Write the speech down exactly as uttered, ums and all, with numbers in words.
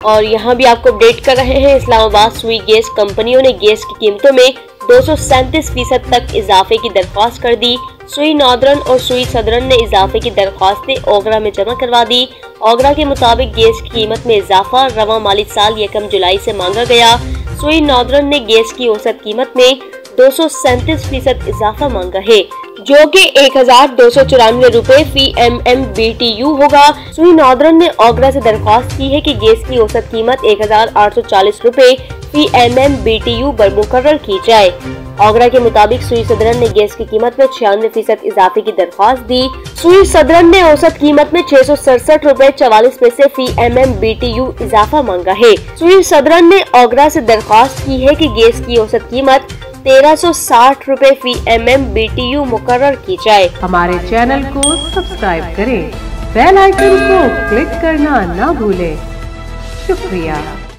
और यहाँ भी आपको अपडेट कर रहे हैं, इस्लामाबाद सुई गैस कंपनियों ने गैस की कीमतों में दो सौ सैंतीस फीसद तक इजाफे की दरख्वास्त कर दी। सुई नॉर्दर्न और सुई सदर्न ने इजाफे की दरख्वास्तें ओगरा में जमा करवा दी। ओगरा के मुताबिक गैस की कीमत में इजाफा रवां माली साल यकम जुलाई से मांगा गया। सुई नॉर्दर्न ने गैस की औसत कीमत में दो सौ सैंतीस फीसद इजाफा मांगा है, जो कि एक हजार दो सौ चौरानवे रूपए फी M M B T U होगा। सुई नॉर्दर्न ने ओगरा से दरख्वास्त की है कि गैस की औसत कीमत एक हजार आठ सौ चालीस रूपए फी M M B T U पर मुकर्रर की जाए। ओगरा के मुताबिक सुई सदरन ने गैस की कीमत में छियानवे फीसद इजाफे की दरख्वास्त दी। सुई सदरन ने औसत कीमत में छह सौ सड़सठ रूपए चवालीस पैसे फी M M B T U इजाफा मांगा है। सुई सदरन ने ओगरा से दरख्वास्त की है कि गैस की औसत कीमत तेरह सौ साठ रूपए फी M M B T U मुकर्रर की जाए। हमारे चैनल को सब्सक्राइब करें, बेल आइकन को क्लिक करना ना भूलें। शुक्रिया।